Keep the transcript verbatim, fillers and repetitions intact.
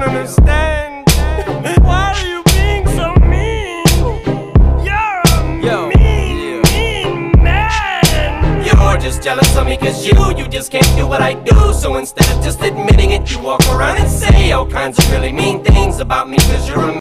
understand. Why are you being so mean? You're a Yo, mean, yeah. mean man. You're just jealous of me cause you, you just can't do what I do. So instead of just admitting it, you walk around and say all kinds of really mean things about me cause you're a